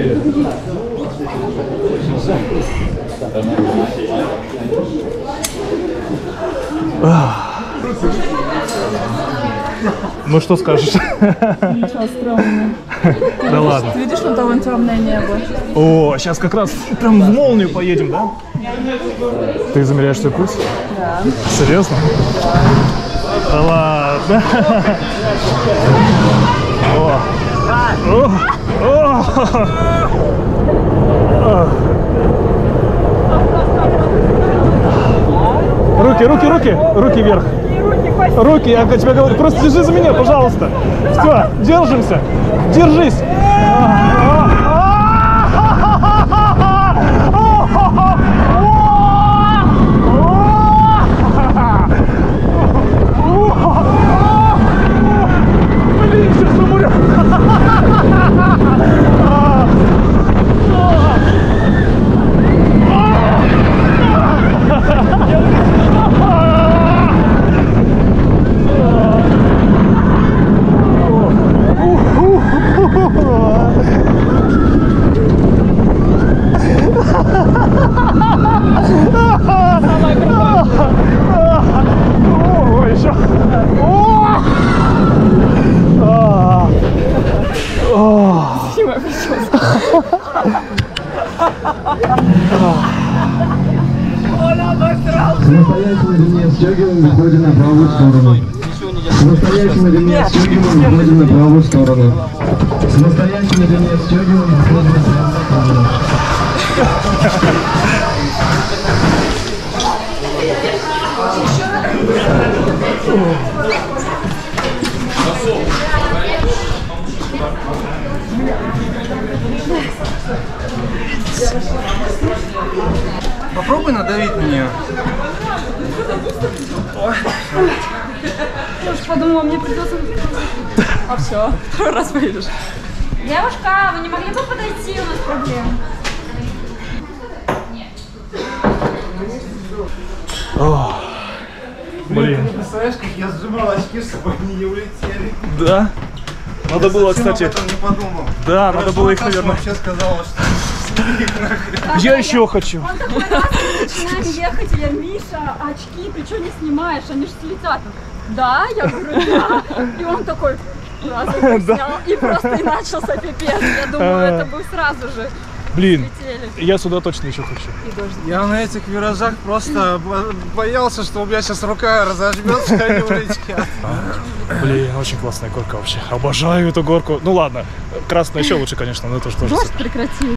Ну что скажешь? Ничего стрёмного. Да ладно. Видишь, вот там темное небо. О, сейчас как раз прям в молнию поедем, да? Ты замеряешь свой пульс? Да. Серьезно? Да. Да ладно. О. О. О. Руки вверх. Руки, я тебе говорю, просто держи за меня, пожалуйста. Все, держимся. Держись. Блин, сейчас умрем. Самостоятельно ремень отстегиваем, выходим на правую сторону. Самостоятельно ремень отстегиваем, выходим на правую сторону. Самостоятельно ремень отстегиваем, выходим на правую Попробуй надавить на нее. Я уж подумала, мне придется... А все, второй раз поедешь. Девушка, вы не могли бы подойти? У нас проблемы. Блин. Ты представляешь, как я сжимал очки, чтобы они не улетели? Да? Надо было, кстати... Я об этом не подумал. Да, надо было их, наверное... вообще сказала, что... Я еще хочу. Он такой раз, начинаем ехать, я: Миша, очки, ты что не снимаешь? Они же слетят. Да, я говорю, да. И он такой раз снял, и просто и начался пипец. Я думаю, это бы сразу же. Блин, я сюда точно еще хочу. Я на этих виражах просто боялся, что у меня сейчас рука разожмется, и они улетят. Блин, очень классная горка вообще. Обожаю эту горку. Ну ладно, красная еще лучше, конечно, но это же тоже. Дождь прекрати.